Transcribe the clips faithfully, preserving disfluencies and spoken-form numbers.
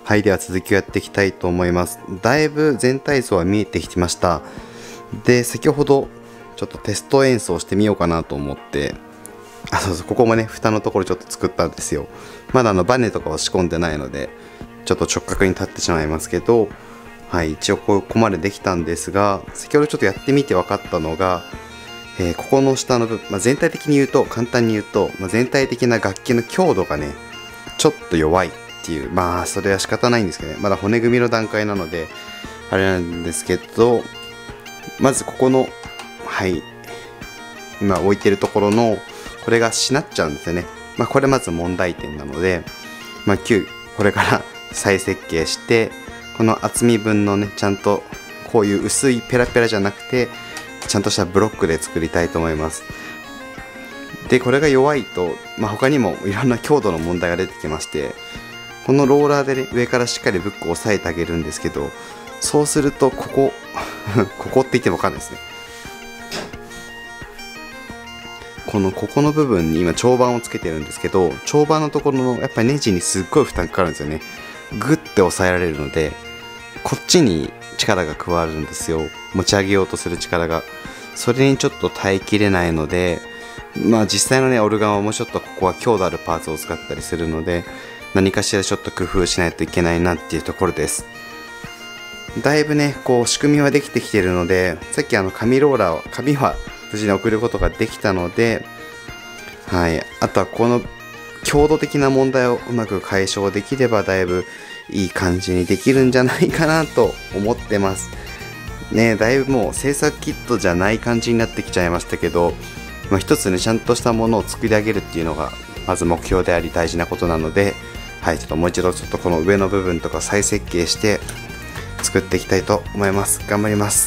はい、では続きをやっていきたいと思います。だいぶ全体像は見えてきました。で、先ほどちょっとテスト演奏してみようかなと思って、あ、そうそう、ここもね、蓋のところちょっと作ったんですよ。まだあのバネとかを仕込んでないので、ちょっと直角に立ってしまいますけど、はい、一応ここまでできたんですが、先ほどちょっとやってみて分かったのが、えー、ここの下の部分、まあ、全体的に言うと、簡単に言うと、まあ、全体的な楽器の強度がね、ちょっと弱いっていう、まあそれは仕方ないんですけどね、まだ骨組みの段階なので、あれなんですけど、まずここの、はい、今置いてるところの、これがしなっちゃうんですよね。まあこれまず問題点なので、まあきゅう、これから再設計して、この厚み分のね、ちゃんとこういう薄いペラペラじゃなくて、ちゃんとしたブロックで作りたいと思います。で、これが弱いと、まあ、他にもいろんな強度の問題が出てきまして、このローラーでね、上からしっかりブックを押さえてあげるんですけど、そうするとここここって言っても分かんないですね。このここの部分に今長板をつけてるんですけど、長板のところのやっぱりネジにすっごい負担かかるんですよね。グッて押さえられるので、こっちに力が加わるんですよ。持ち上げようとする力が。それにちょっと耐えきれないので、まあ実際のね、オルガンはもうちょっとここは強度あるパーツを使ったりするので、何かしらちょっと工夫しないといけないなっていうところです。だいぶね、こう仕組みはできてきているので、さっきあの紙ローラーを、紙は無事に送ることができたので、はい、あとはこの強度的な問題をうまく解消できればだいぶいい感じにできるんじゃないかなと思ってますね。だいぶもう制作キットじゃない感じになってきちゃいましたけど、まあ、一つねちゃんとしたものを作り上げるっていうのがまず目標であり大事なことなので、はい、ちょっともう一度ちょっとこの上の部分とか再設計して作っていきたいと思います。頑張ります。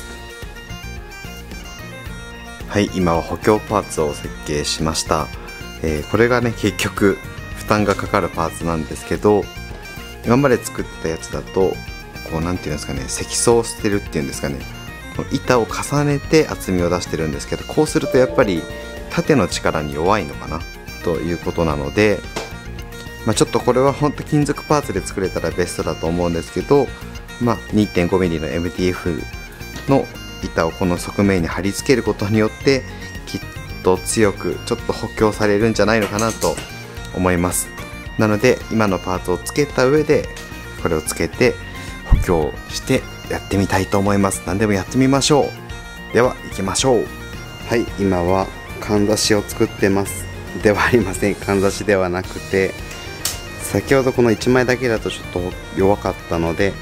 はい、今は補強パーツを設計しました。えー、これがね結局負担がかかるパーツなんですけど、今まで作ったやつだとこうなんていうんですかね、積層してるっていうんですかね、板を重ねて厚みを出してるんですけど、こうするとやっぱり縦の力に弱いのかなということなので、まあ、ちょっとこれは本当金属パーツで作れたらベストだと思うんですけど、まあ、にてんごミリ の エムディーエフ の板をこの側面に貼り付けることによってきっと強くちょっと補強されるんじゃないのかなと思います。なので今のパーツをつけた上でこれをつけて補強してやってみたいと思います。何でもやってみましょう。では行きましょう。はい、今はかんざしを作ってます。ではありません。かんざしではなくて、先ほどこのいちまいだけだとちょっと弱かったので、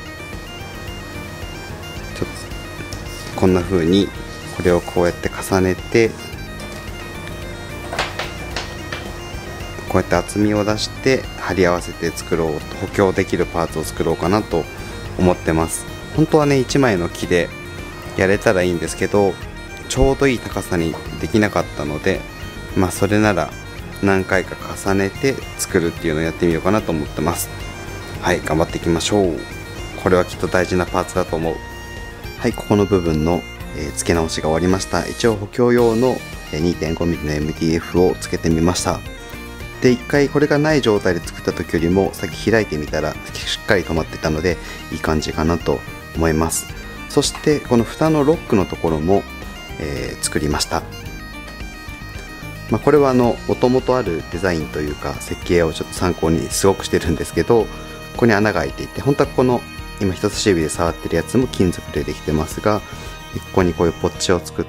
ちょっとこんな風にこれをこうやって重ねて、こうやって厚みを出して貼り合わせて作ろう、補強できるパーツを作ろうかなと思ってます。本当はねいちまいの木でやれたらいいんですけど、ちょうどいい高さにできなかったので、まあそれなら何回か重ねて作るっていうのをやってみようかなと思ってます。はい、頑張っていきましょう。これはきっと大事なパーツだと思う。はい、ここの部分の、えー、付け直しが終わりました。一応補強用の にてんごミリ の エムディーエフ をつけてみました。で、一回これがない状態で作った時よりも先開いてみたらしっかり止まってたのでいい感じかなと思います。そしてこの蓋のロックのところも、えー、作りました。まあ、これはあの元々あるデザインというか設計をちょっと参考にすごくしてるんですけど、ここに穴が開いていて、本当はこの今人差し指で触ってるやつも金属でできてますが、ここにこういうポッチを作って、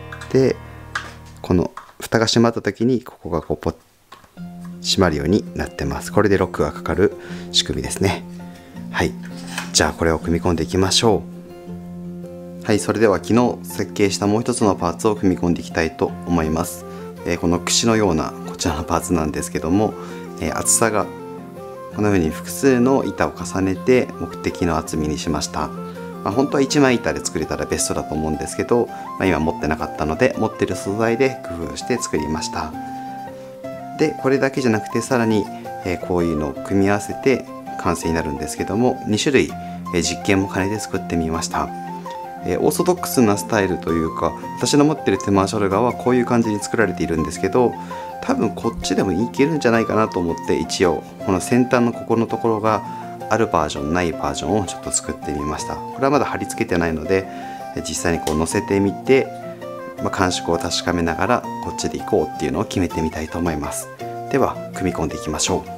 この蓋が閉まった時にここがこうポッ閉まるようになってます。これでロックがかかる仕組みですね。はい、じゃあこれを組み込んでいきましょう。はい、それでは昨日設計したもう一つのパーツを組み込んでいきたいと思います。えー、この櫛のようなこちらのパーツなんですけども、えー、厚さがこのように複数の板を重ねて目的の厚みにしました。まあ、本当はいちまい板で作れたらベストだと思うんですけど、まあ、今持ってなかったので持ってる素材で工夫して作りました。で、これだけじゃなくてさらに、えー、こういうのを組み合わせて完成になるんですけども、に種類、えー、実験も兼ねて作ってみました。えー、オーソドックスなスタイルというか、私の持ってる手回しオルガンはこういう感じに作られているんですけど、多分こっちでもいけるんじゃないかなと思って、一応この先端のここのところがあるバージョンないバージョンをちょっと作ってみました。これはまだ貼り付けてないので実際にこう載せてみて、まあ、感触を確かめながらこっちでいこうっていうのを決めてみたいと思います。では組み込んでいきましょう。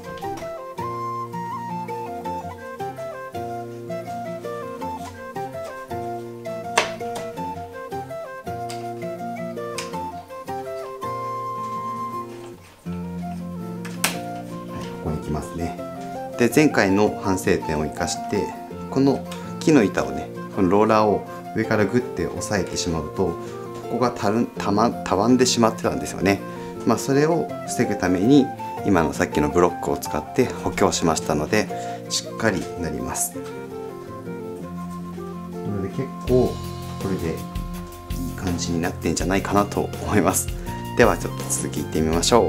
ここに来ますね。で前回の反省点を生かしてこの木の板をね、このローラーを上からグッて押さえてしまうとここがたるたまたわんでしまってたんですよね。まあそれを防ぐために今のさっきのブロックを使って補強しましたのでしっかりなります。なので結構これでいい感じになってんじゃないかなと思います。ではちょっと続きいってみましょう。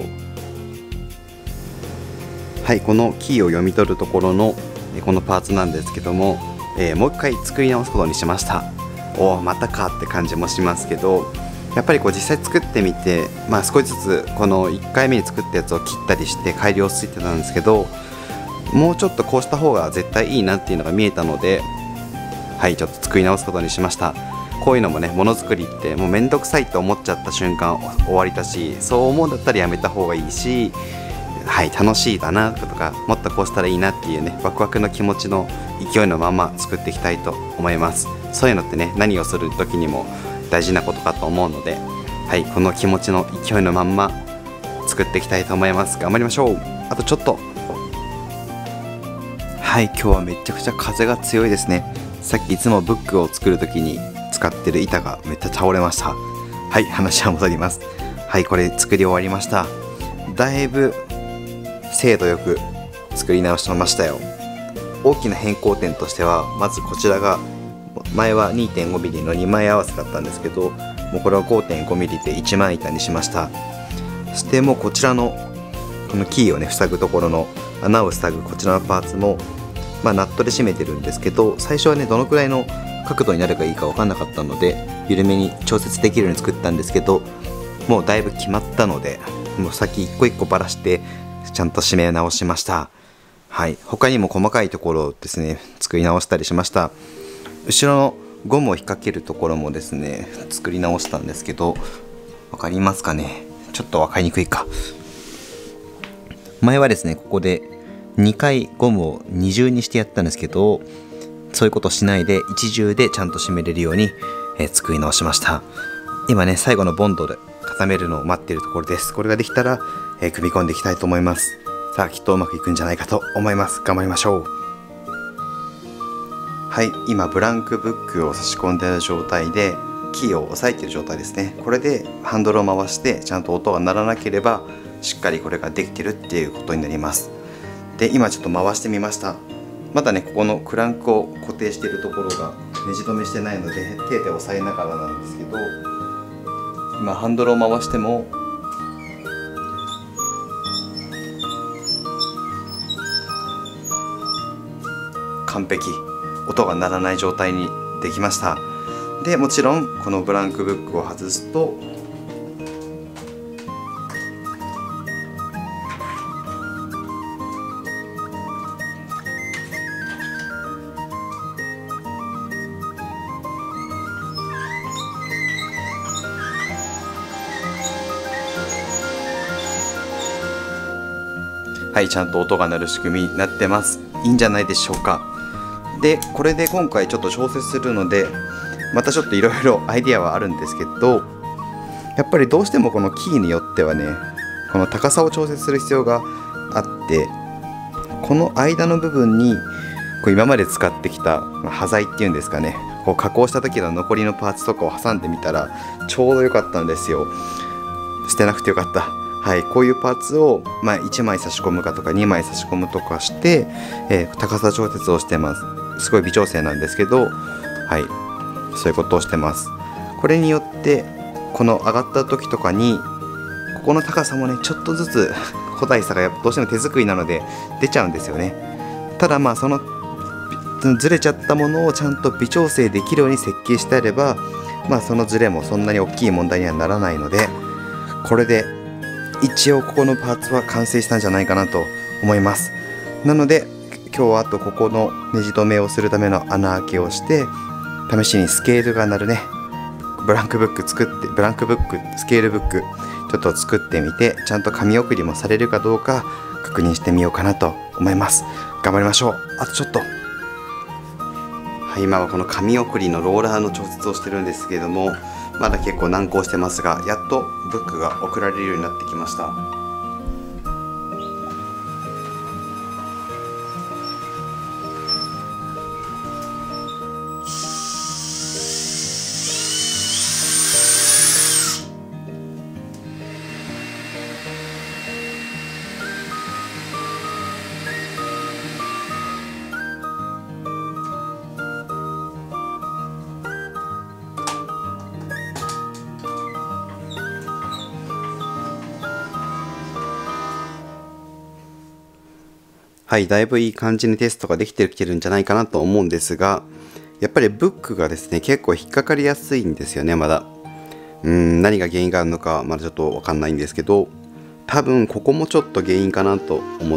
はい、このキーを読み取るところのこのパーツなんですけども、えー、もう一回作り直すことにしました。おおまたかって感じもしますけど、やっぱりこう実際作ってみて、まあ、少しずつこのいっかいめに作ったやつを切ったりして改良ついてたんですけど、もうちょっとこうした方が絶対いいなっていうのが見えたので、はいちょっと作り直すことにしました。こういうのもね、ものづくりってもうめんどくさいと思っちゃった瞬間終わりだし、そう思うんだったらやめた方がいいし、はい楽しいだなとか、もっとこうしたらいいなっていうね、ワクワクの気持ちの勢いのまま作っていきたいと思います。そういうのってね、何をする時にも大事なことかと思うので、はい、この気持ちの勢いのまんま作っていきたいと思います。頑張りましょう。あとちょっと。はい、今日はめちゃくちゃ風が強いですね。さっきいつもブックを作る時に使ってる板がめっちゃ倒れました。はい、話は戻ります。はい、これ作り終わりました。だいぶ精度よく作り直しましたよ。大きな変更点としては、まずこちらが前は にてんごミリ のにまい合わせだったんですけど、もうこれは ごてんごミリ でいちまい板にしました。そしてもうこちらのこのキーをね塞ぐところの穴を塞ぐこちらのパーツも、まあ、ナットで締めてるんですけど、最初はねどのくらいの角度になればいいか分かんなかったので緩めに調節できるように作ったんですけど、もうだいぶ決まったので、もう先一個一個ばらしてちゃんと締め直しました。はい、他にも細かいところをですね作り直したりしました。後ろのゴムを引っ掛けるところもですね作り直したんですけど、分かりますかね。ちょっと分かりにくいか。前はですねここでにかいゴムを二重にしてやったんですけど、そういうことをしないで一重でちゃんと締めれるように、えー、作り直しました。今ね最後のボンドで固めるのを待っているところです。これができたら、えー、組み込んでいきたいと思います。さあきっとうまくいくんじゃないかと思います。頑張りましょう。はい、今ブランクブックを差し込んでいる状態でキーを押さえている状態ですね。これでハンドルを回してちゃんと音が鳴らなければしっかりこれができてるっていうことになります。で今ちょっと回してみました。まだねここのクランクを固定しているところがネジ止めしてないので手で押さえながらなんですけど、今ハンドルを回しても完璧、音が鳴らない状態にできました。でもちろんこのブランクブックを外すとはい、ちゃんと音が鳴る仕組みになってます。いいんじゃないでしょうか。でこれで今回ちょっと調節するのでまたちょっといろいろアイディアはあるんですけど、やっぱりどうしてもこのキーによってはねこの高さを調節する必要があって、この間の部分にこう今まで使ってきた端材っていうんですかね、こう加工した時の残りのパーツとかを挟んでみたらちょうど良かったんですよ。捨てなくてよかった。はい、こういうパーツを、まあ、いちまい差し込むかとかにまい差し込むとかして、えー、高さ調節をしてます。すごい微調整なんですけど、はい、そういうことをしてます。これによってこの上がった時とかにここの高さもねちょっとずつ個体差がどうしても手作りなので出ちゃうんですよね。ただまあそのずれちゃったものをちゃんと微調整できるように設計してあれば、まあそのずれもそんなに大きい問題にはならないので、これで一応ここのパーツは完成したんじゃないかなと思います。なので今日はあとここのネジ止めをするための穴開けをして、試しにスケールが鳴るねブランクブック作ってブランクブックスケールブックちょっと作ってみて、ちゃんと紙送りもされるかどうか確認してみようかなと思います。頑張りましょう。あとちょっと。はい、今はこの紙送りのローラーの調節をしてるんですけれども、まだ結構難航してますが、やっとブックが送られるようになってきました。はい、だいぶいい感じにテストができてきてるんじゃないかなと思うんですが、やっぱりブックがですね結構引っかかりやすいんですよね。まだうーん何が原因があるのかまだちょっと分かんないんですけど、多分ここもちょっと原因かなと思って、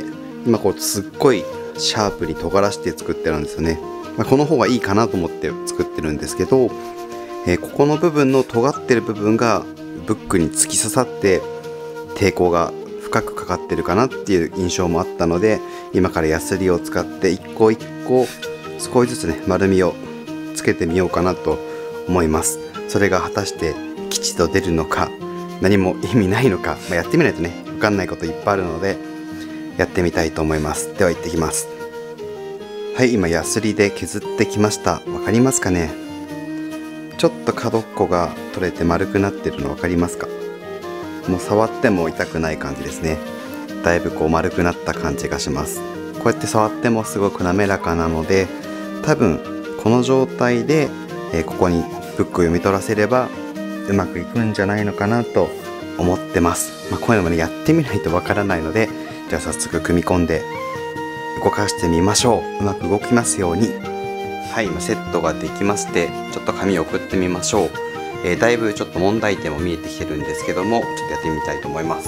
今こうすっごいシャープに尖らして作ってるんですよね。まあ、この方がいいかなと思って作ってるんですけど、えー、ここの部分の尖ってる部分がブックに突き刺さって抵抗が深くかかってるかなっていう印象もあったので、今からヤスリを使って一個一個少しずつね丸みをつけてみようかなと思います。それが果たして吉と出るのか何も意味ないのか、まあ、やってみないとね分かんないこといっぱいあるのでやってみたいと思います。では行ってきます。はい、今ヤスリで削ってきました。わかりますかね。ちょっと角っこが取れて丸くなってるの分かりますか。もう触っても痛くない感じですね。だいぶこう丸くなった感じがします。こうやって触ってもすごく滑らかなので、多分この状態で、えー、ここにブックを読み取らせればうまくいくんじゃないのかなと思ってます。まあ、こういうのもねやってみないとわからないので、じゃあ早速組み込んで動かしてみましょう。うまく動きますように。はい、今セットができまして、ちょっと紙を送ってみましょう。えー、だいぶちょっと問題点も見えてきてるんですけども、ちょっとやってみたいと思います。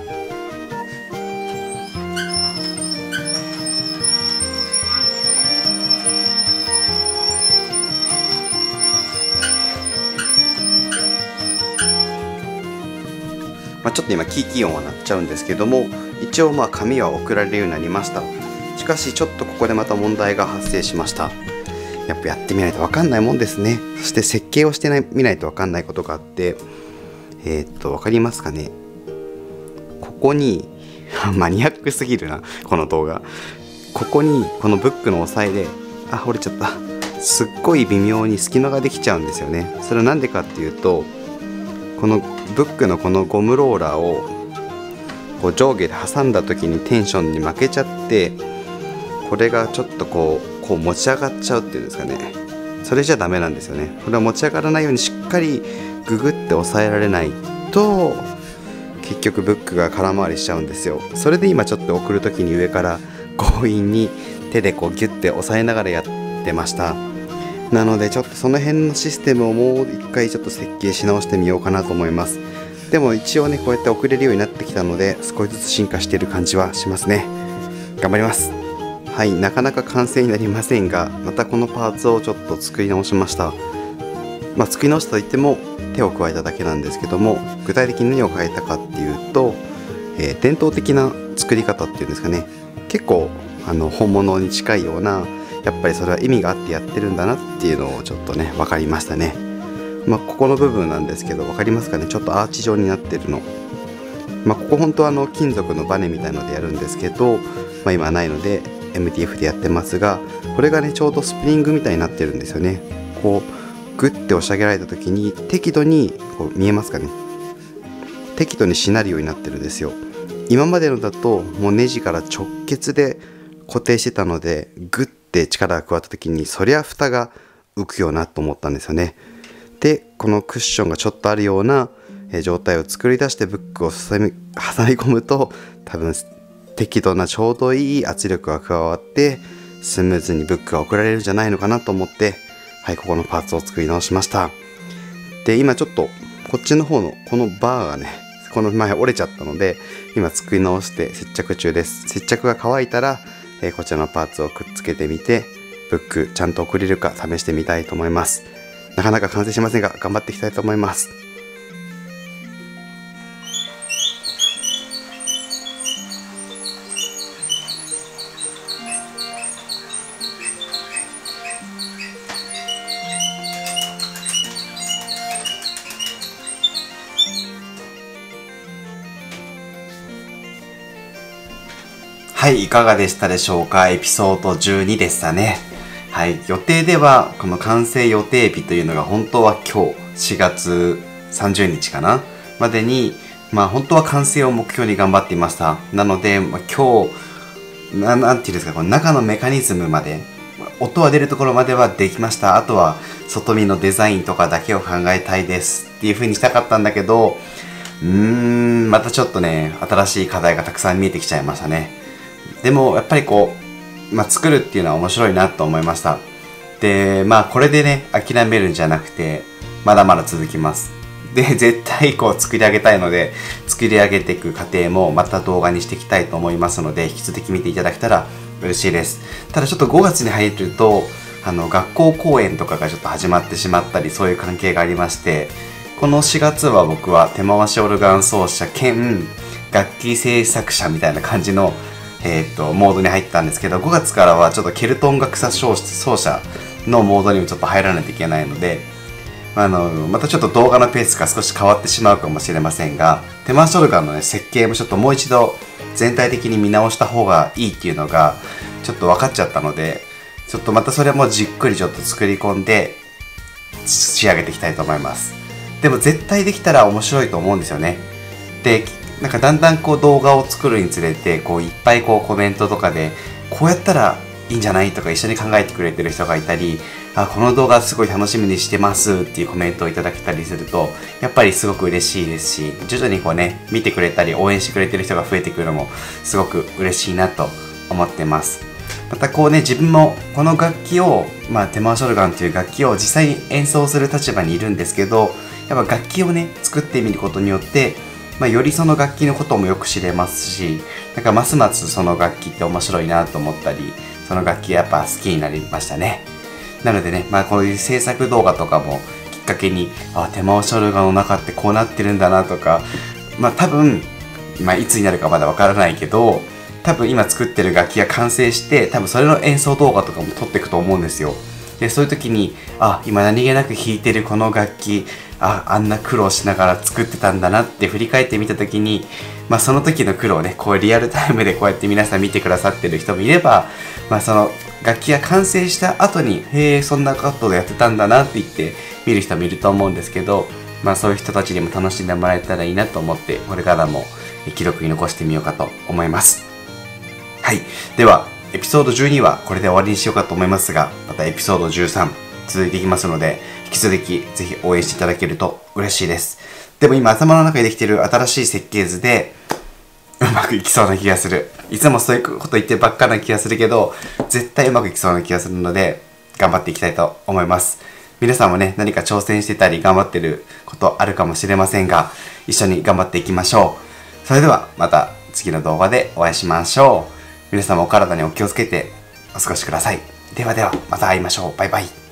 まあ、ちょっと今キーキー音は鳴っちゃうんですけども、一応まあ紙は送られるようになりました。しかしちょっとここでまた問題が発生しました。やっぱやってみないと分かんないもんですね。そして設計をしてないみないと分かんないことがあって、えー、っと分かりますかね。ここにマニアックすぎるなこの動画。ここにこのブックの押さえで、あ折れちゃった。すっごい微妙に隙間ができちゃうんですよね。それは何でかっていうと、このブックのこのゴムローラーをこう上下で挟んだ時にテンションに負けちゃって、これがちょっとこうこう持ち上がっちゃうっていうんですかね。それじゃダメなんですよね。これは持ち上がらないようにしっかりググって押さえられないと結局ブックが空回りしちゃうんですよ。それで今ちょっと送る時に上から強引に手でこうギュッて押さえながらやってました。なのでちょっとその辺のシステムをもう一回ちょっと設計し直してみようかなと思います。でも一応ねこうやって送れるようになってきたので少しずつ進化している感じはしますね。頑張ります。はい、なかなか完成になりませんが、またこのパーツをちょっと作り直しました。まあ、作り直したといっても手を加えただけなんですけども、具体的に何を変えたかっていうと、えー、伝統的な作り方っていうんですかね、結構あの本物に近いような、やっぱりそれは意味があってやってるんだなっていうのをちょっとね分かりましたね。まあ、ここの部分なんですけど分かりますかね。ちょっとアーチ状になってるの。まあ、ここ本当はあの金属のバネみたいのでやるんですけど、まあ、今はないので エムディーエフ でやってますが、これがねちょうどスプリングみたいになってるんですよね。こうグッて押し上げられた時に適度にこう見えますかね、適度にしなるようになってるんですよ。今までのだともうネジから直結で固定してたので、グッて力が加わった時にそりゃ蓋が浮くよなと思ったんですよね。でこのクッションがちょっとあるような状態を作り出してブックを挟み挟み込むと、多分適度なちょうどいい圧力が加わってスムーズにブックが送られるんじゃないのかなと思って、はい、ここのパーツを作り直しました。で今ちょっとこっちの方のこのバーがね、この前折れちゃったので今作り直して接着中です。接着が乾いたらえー、こちらのパーツをくっつけてみて、ブックちゃんと送れるか試してみたいと思います。なかなか完成しませんが、頑張っていきたいと思います。はい、いかがでしたでしょうか。エピソードじゅうにでしたね。はい、予定ではこの完成予定日というのが本当は今日しがつさんじゅうにちかなまでに、まあ本当は完成を目標に頑張っていました。なので、まあ、今日な、なんていうんですか、この中のメカニズムまで、音は出るところまではできました。あとは外見のデザインとかだけを考えたいですっていう風にしたかったんだけど、うーん、またちょっとね、新しい課題がたくさん見えてきちゃいましたね。でもやっぱりこう、まあ、作るっていうのは面白いなと思いました。で、まあこれでね、諦めるんじゃなくて、まだまだ続きます。で、絶対こう作り上げたいので、作り上げていく過程もまた動画にしていきたいと思いますので、引き続き見ていただけたら嬉しいです。ただちょっとごがつに入ると、あの、学校公演とかがちょっと始まってしまったり、そういう関係がありまして、このしがつは僕は手回しオルガン奏者兼楽器制作者みたいな感じのえー、とモードに入ったんですけど、ごがつからはちょっとケルト音楽奏者のモードにもちょっと入らないといけないので、あのまたちょっと動画のペースが少し変わってしまうかもしれませんが、手回しオルガンの、ね、設計もちょっともう一度全体的に見直した方がいいっていうのがちょっと分かっちゃったので、ちょっとまたそれもじっくりちょっと作り込んで仕上げていきたいと思います。でも絶対できたら面白いと思うんですよね。で、なんかだんだんこう動画を作るにつれてこういっぱいこうコメントとかでこうやったらいいんじゃないとか一緒に考えてくれてる人がいたり、あ、この動画すごい楽しみにしてますっていうコメントをいただけたりするとやっぱりすごく嬉しいですし、徐々にこうね見てくれたり応援してくれてる人が増えてくるのもすごく嬉しいなと思ってます。またこうね、自分もこの楽器を、まあ、手回しオルガンという楽器を実際に演奏する立場にいるんですけど、やっぱ楽器をね作ってみることによってまあ、よりその楽器のこともよく知れますし、なんかますますその楽器って面白いなと思ったり、その楽器やっぱ好きになりましたね。なのでね、まあこういう制作動画とかもきっかけに、あ、手回しオルガンの中ってこうなってるんだなとか、まあ多分、まあいつになるかまだわからないけど、多分今作ってる楽器が完成して、多分それの演奏動画とかも撮っていくと思うんですよ。で、そういう時に、あ、今何気なく弾いてるこの楽器、あ、あんな苦労しながら作ってたんだなって振り返ってみた時に、まあその時の苦労をね、こうリアルタイムでこうやって皆さん見てくださってる人もいれば、まあその楽器が完成した後に、へえ、そんなことでやってたんだなって言って見る人もいると思うんですけど、まあそういう人たちにも楽しんでもらえたらいいなと思って、これからも記録に残してみようかと思います。はい。では、エピソードじゅうにはこれで終わりにしようかと思いますが、またエピソードじゅうさん続いていきますので、引き続きぜひ応援していただけると嬉しいです。でも今頭の中にできている新しい設計図でうまくいきそうな気がする。いつもそういうこと言ってばっかな気がするけど、絶対うまくいきそうな気がするので、頑張っていきたいと思います。皆さんもね、何か挑戦してたり頑張ってることあるかもしれませんが、一緒に頑張っていきましょう。それではまた次の動画でお会いしましょう。皆さんもお体にお気をつけてお過ごしください。ではでは、また会いましょう。バイバイ。